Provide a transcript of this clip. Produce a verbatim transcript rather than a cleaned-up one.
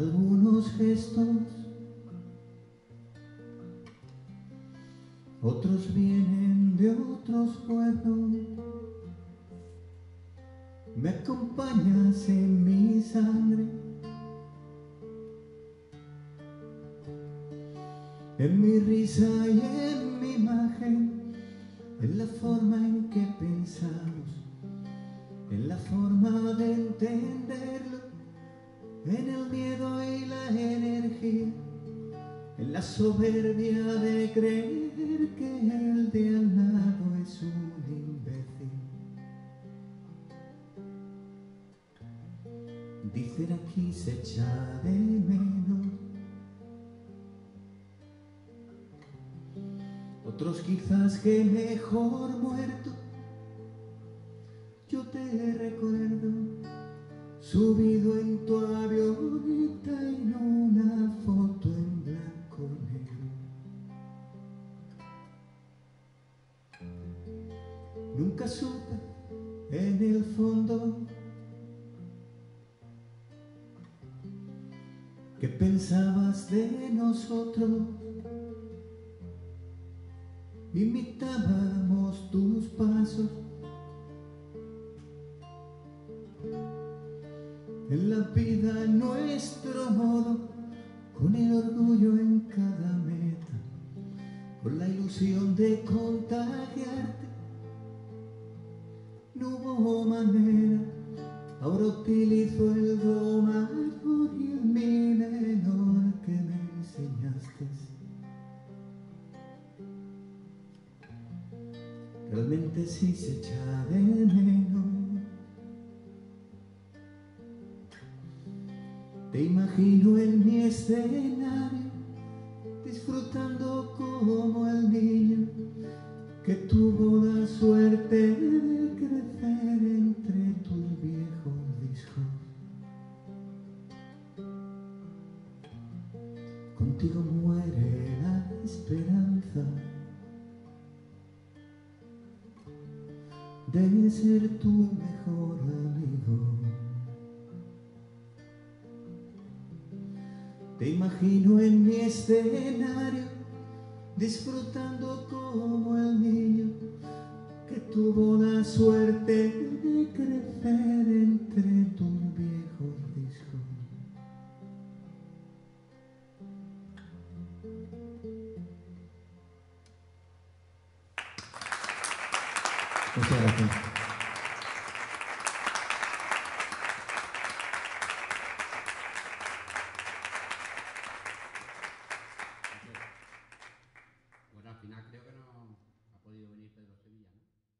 algunos gestos, otros vienen de otros pueblos. Me acompañas en mi sangre, en mi risa y en mi imagen, en la forma en que pensamos, en la forma de entenderlo, en el miedo y la energía, en la soberbia de creer que el de al lado es un imbécil. Dicen aquí se echa de menos, otros quizás que mejor muerto. Yo te recuerdo subido en tu avioneta en una foto en blanco y negro. Nunca supe en el fondo ¿qué pensabas de nosotros? Imitábamos tus pasos en la vida, en nuestro modo, con el orgullo en cada meta, con la ilusión de contagiarte. No hubo manera, ahora utilizo el do mayor y el mi menor que me enseñaste. Realmente sí se echa de menos. Te imagino en mi escenario, disfrutando como el niño que tuvo la suerte de crecer entre tus viejos discos. Contigo muere la esperanza de ser tu mejor amigo. Te imagino en mi escenario, disfrutando como el niño que tuvo la suerte de crecer entre tus viejos discos. Muchas gracias.